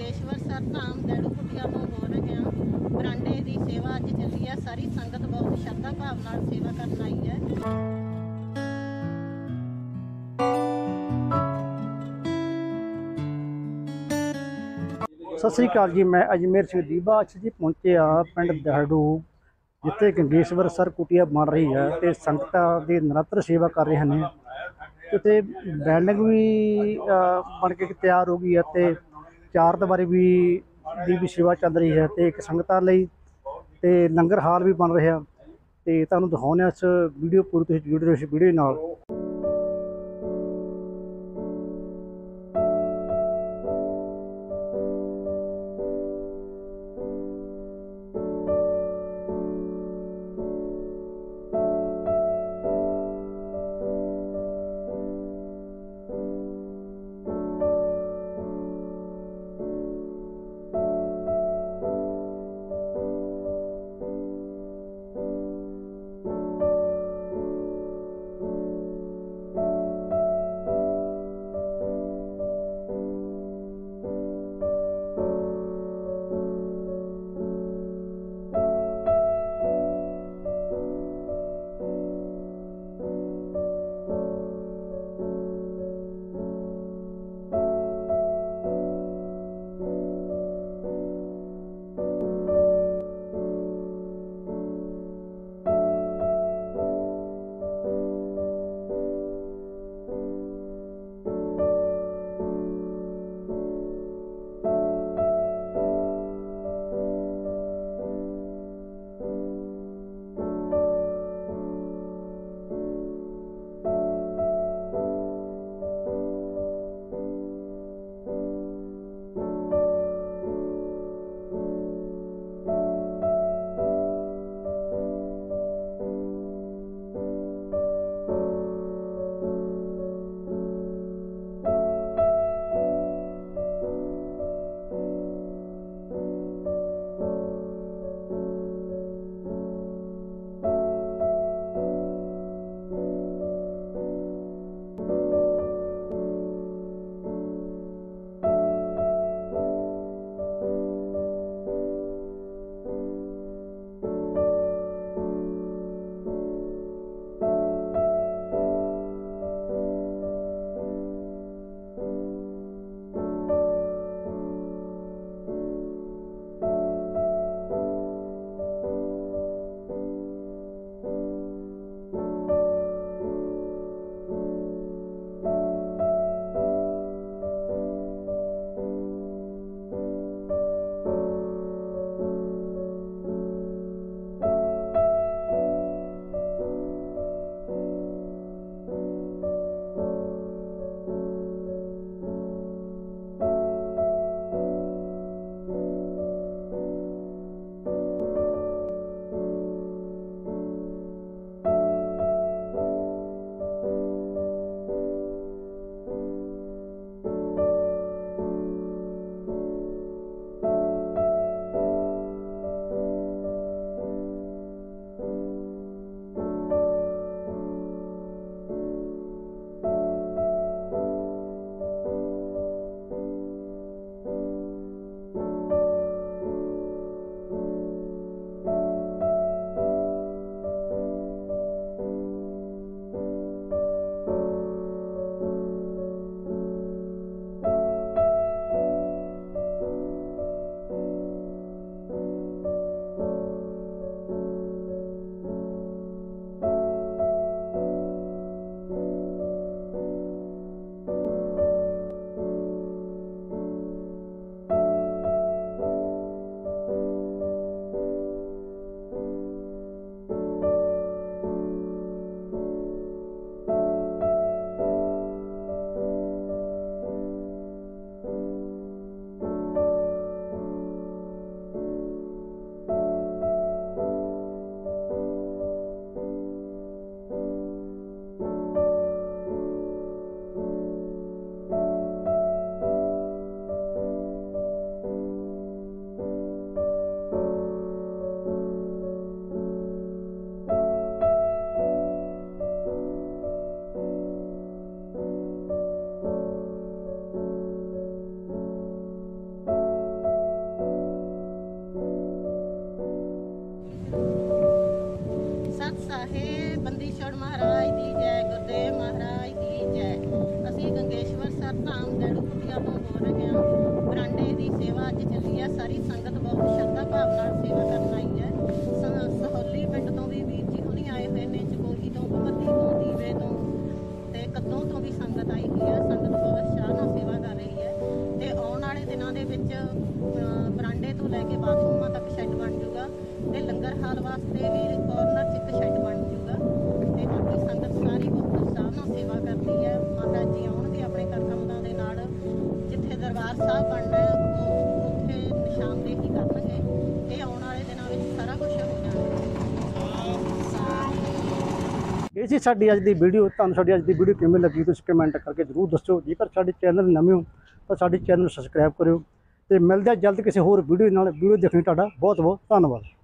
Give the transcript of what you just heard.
ਗੰਗੇਸ਼ਵਰ sir ਧਾਮ ਡੈੜੂ ਕੁਟੀਆ ਤੋਂ ਬੋਲ ਰਹੇ ਹਾਂ। ਬਰਾਂਡੇ ਦੀ ਸੇਵਾ ਅੱਜ ਚੱਲੀ ਹੈ। ਸਾਰੀ ਸੰਗਤ ਬਹੁਤ ਸ਼ਰਧਾ ਭਾਵ ਨਾਲ ਸੇਵਾ ਕਰਨ ਆਈ ਹੈ। ਸਤਿ ਸ੍ਰੀ ਅਕਾਲ ਜੀ। ਮੈਂ ਅਜਮੇਰ ਸਿੰਘ ਦੀਬਾ ਅੱਜ ਜੀ ਪਹੁੰਚਿਆ ਪਿੰਡ ਦਹੜੂ, ਜਿੱਥੇ ਗੰਗੇਸ਼ਵਰ ਸਰ ਕੁਟੀਆ ਬਣ ਰਹੀ ਹੈ ਤੇ ਸੰਗਤਾਂ ਦੀ ਨਿਰੰਤਰ ਸੇਵਾ ਕਰ ਰਹੇ ਨੇ। ਤੇ ਬਿਲਡਿੰਗ ਵੀ ਬਣ ਕੇ ਤਿਆਰ ਹੋ ਗਈ ਹੈ ਤੇ ਚਾਰ ਦੀਵਾਰੀ ਦੀ ਸੇਵਾ ਚੱਲ ਰਹੀ ਹੈ ਤੇ ਇੱਕ ਸੰਗਤਾਂ ਲਈ ਤੇ ਲੰਗਰ ਹਾਲ ਵੀ ਬਣ ਰਿਹਾ ਤੇ ਤੁਹਾਨੂੰ ਦਿਖਾਉਂਦੇ ਹਾਂ ਇਸ ਵੀਡੀਓ ਪੂਰੀ, ਤੁਸੀਂ ਜੁੜੇ ਰਹੋ ਇਸ ਵੀਡੀਓ ਨਾਲ। ਸੰਗਤ ਆਈ ਹੋਈ ਹੈ। ਸੰਗਤ ਬਹੁਤ ਉਤਸ਼ਾਹ ਨਾਲ ਸੇਵਾ ਕਰ ਰਹੀ ਹੈ ਤੇ ਆਉਣ ਵਾਲੇ ਦਿਨਾਂ ਦੇ ਵਿੱਚ ਬਰਾਂਡੇ ਤੋਂ ਲੈ ਕੇ ਬਾਥਰੂਮਾਂ ਤੱਕ ਸ਼ੈੱਡ ਬਣ ਜਾਊਗਾ ਤੇ ਲੰਗਰ ਹਾਲ ਵਾਸਤੇ ਵੀ ਕਾਰਨਰ 'ਚ ਇੱਕ ਸ਼ੈੱਡ ਬਣ ਜਾਊਗਾ ਤੇ ਬਾਕੀ ਸੰਗਤ ਸਾਰੀ ਬਹੁਤ ਉਤਸ਼ਾਹ ਨਾਲ ਸੇਵਾ ਕਰਦੀ ਹੈ। ਮਾਤਾ ਜੀ ਆਉਣਗੇ ਆਪਣੇ ਕਰਤੱਵਾਂ ਦੇ ਨਾਲ, ਜਿੱਥੇ ਦਰਬਾਰ ਸਾਹਿਬ ਬਣਨਾ ਹੈ ਉੱਥੇ ਨਿਸ਼ਾਨਦੇਹੀ ਕਰਨਗੇ। ਇਹ ਆਉਣ ਵਾਲੇ ਦਿਨਾਂ ਵਿੱਚ ਸਾਰਾ ਕੁਝ ਹੋ ਜਾਣਾ। ਇਹ ਸੀ ਸਾਡੀ ਅੱਜ ਦੀ ਵੀਡੀਓ। ਤੁਹਾਨੂੰ ਸਾਡੀ ਅੱਜ ਦੀ ਵੀਡੀਓ ਕਿਵੇਂ ਲੱਗੀ ਤੁਸੀਂ ਕਮੈਂਟ ਕਰਕੇ ਜ਼ਰੂਰ ਦੱਸਿਓ। ਜੇਕਰ ਸਾਡੇ ਚੈਨਲ ਨਵੇਂ ਹੋ ਤਾਂ ਸਾਡੇ ਚੈਨਲ ਨੂੰ ਸਬਸਕ੍ਰਾਈਬ ਕਰਿਓ ਤੇ ਮਿਲਦੇ ਹਾਂ ਜਲਦ ਕਿਸੇ ਹੋਰ ਵੀਡੀਓ ਨਾਲ। ਵੀਡੀਓ ਦੇਖਣ ਲਈ ਤੁਹਾਡਾ ਬਹੁਤ ਬਹੁਤ ਧੰਨਵਾਦ।